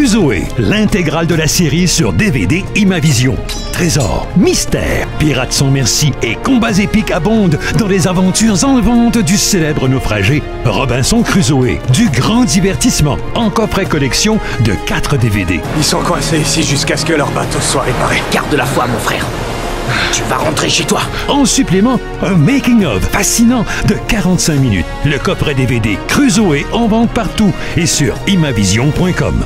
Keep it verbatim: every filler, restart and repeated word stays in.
Crusoe, l'intégrale de la série sur D V D Imavision. Trésors, mystères, pirates sans merci et combats épiques abondent dans les aventures enlevantes du célèbre naufragé Robinson Crusoe. Du grand divertissement en coffret collection de quatre D V D. Ils sont coincés ici jusqu'à ce que leur bateau soit réparé. Garde la foi, mon frère. Tu vas rentrer chez toi. En supplément, un making-of fascinant de quarante-cinq minutes. Le coffret D V D Crusoe en vente partout et sur imavision point com.